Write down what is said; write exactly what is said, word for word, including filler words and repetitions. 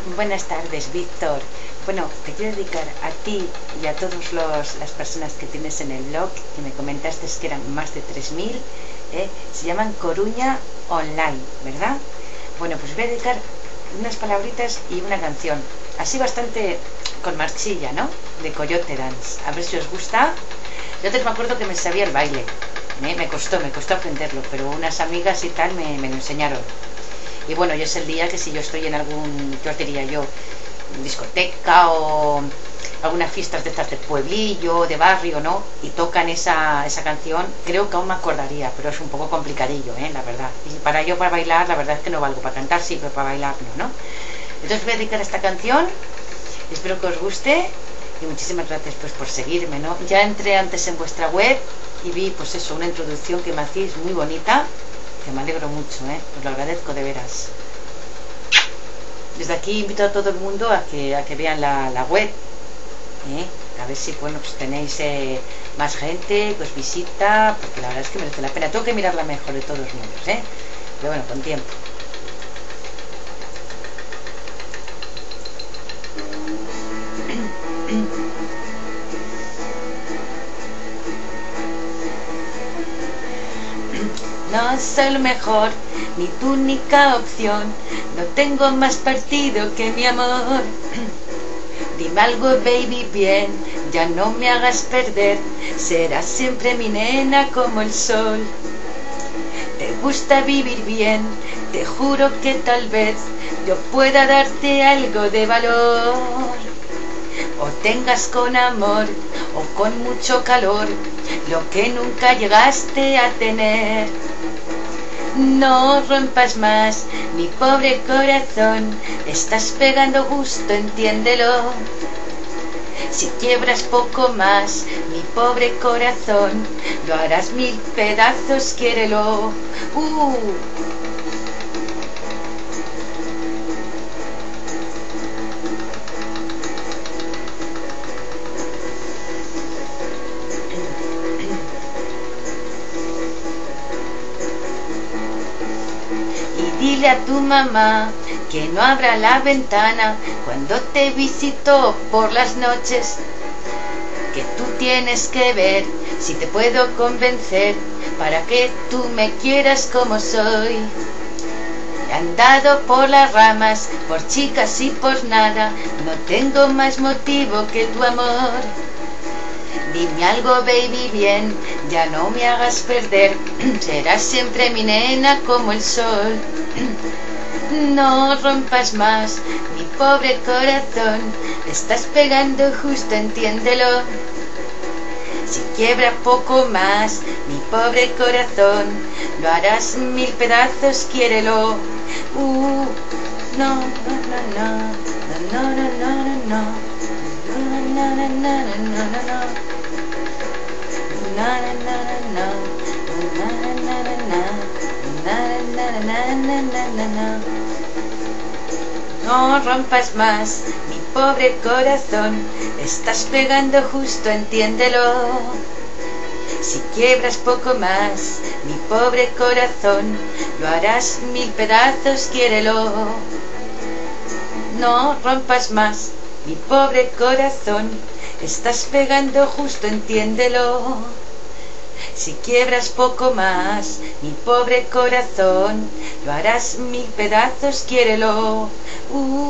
Buenas tardes, Víctor. Bueno, te quiero dedicar a ti y a todas las personas que tienes en el blog, que me comentaste que eran más de tres mil, ¿eh? Se llaman Coruña Online, ¿verdad? Bueno, pues voy a dedicar unas palabritas y una canción, así bastante con marchilla, ¿no? De Coyote Dance. A ver si os gusta. Yo te me acuerdo que me sabía el baile, ¿eh? Me costó, me costó aprenderlo, pero unas amigas y tal me, me lo enseñaron. Y bueno, yo es el día que si yo estoy en algún, yo diría yo, discoteca o algunas fiestas de estas de pueblillo, de barrio, ¿no? Y tocan esa, esa canción, creo que aún me acordaría, pero es un poco complicadillo, ¿eh? La verdad. Y para yo, para bailar, la verdad es que no valgo. Para cantar sí, pero para bailar no, ¿no? Entonces voy a dedicar esta canción, espero que os guste y muchísimas gracias pues por seguirme, ¿no? Ya entré antes en vuestra web y vi pues eso, una introducción que me hacéis muy bonita, que me alegro mucho, ¿eh? Os lo agradezco de veras. Desde aquí invito a todo el mundo a que, a que vean la, la web, ¿eh? A ver si bueno, pues tenéis eh, más gente que os visita, porque la verdad es que merece la pena. Tengo que mirarla mejor de todos modos, ¿eh? Pero bueno, con tiempo. No soy lo mejor, ni tu única opción. No tengo más partido que mi amor. Dime algo, baby, bien, ya no me hagas perder. Serás siempre mi nena como el sol. Te gusta vivir bien, te juro que tal vez yo pueda darte algo de valor. O tengas con amor o con mucho calor lo que nunca llegaste a tener. No rompas más mi pobre corazón, estás pegando justo, entiéndelo. Si quiebras poco más mi pobre corazón, lo harás mil pedazos, quiérelo. Uh. Dile a tu mamá que no abra la ventana cuando te visito por las noches, que tú tienes que ver si te puedo convencer para que tú me quieras como soy. He andado por las ramas, por chicas y por nada, no tengo más motivo que tu amor. Dime algo, baby, bien, ya no me hagas perder, serás siempre mi nena como el sol. No rompas más mi pobre corazón, estás pegando justo, entiéndelo. Si quiebra poco más mi pobre corazón, lo harás mil pedazos, quiérelo. Uh, no, no, no, no, no, no, no, no, no, no, no, no, no, no, no. No rompas más mi pobre corazón, estás pegando justo, entiéndelo. Si quiebras poco más mi pobre corazón, lo harás mil pedazos, quiérelo. No rompas más mi pobre corazón, estás pegando justo, entiéndelo. Si quiebras poco más mi pobre corazón, lo harás mil pedazos, quiérelo. Uh.